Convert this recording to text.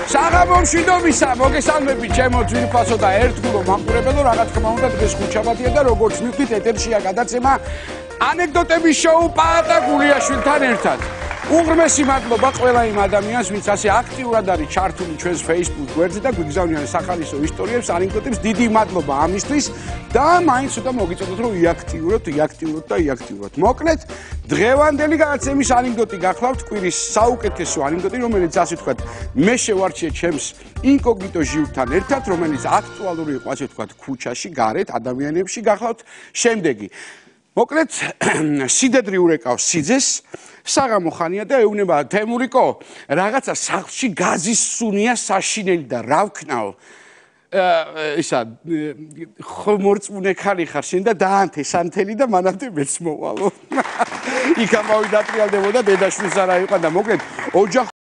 საღამომში ნომისა მოგესალმებით ჩემო ძვირფასო და ერთგულო მამყურებელო რა თქმა უნდა დღეს ხუთშაბათია და როგორც მივხვდით ეთერშია გადაცემა ანეკდოტების შოუ პაატა გულიაშვილთან ერთად უღრმესი მადლობა ყველა იმ ადამიანს ვინც ასე აქტიურად არის ჩართული ჩვენს Facebook გვერდზე და გვიგზავნიან სახალისო ისტორიებს ანეკდოტებს დიდი მადლობა ამისთვის და მაინც ცოტა მოგიწოდოთ რომ იაქტიუროთ მოკლედ დღევანდელი გადაცემის ანეკდოტი გახლავთ კვირის საუკეთესო ანეკდოტი რომელიც ასე ვთქვათ მე შევარჩიე ჩემს ინკოგნიტო ჟიურთან ერთად რომელიც აქტუალური იყო ასე ვთქვათ ქუჩაში გარეთ ადამიანებში გახლავთ შემდეგი მოკლედ სიდედრი ურეკავს სიძეს საღამო ხანია და ეუბნება თემურიკო რაღაცა სახლში გაზის სუნია საშინელი და რა ვქნაო ისა ხმორწმუნე ხალი ხარ შენ და დაანთე სანთელი და მანამდე მეც მოვალო იქ ამავე დატრიალდებოდა დედაშვილს არა იყო და მოკლედ ოჯახ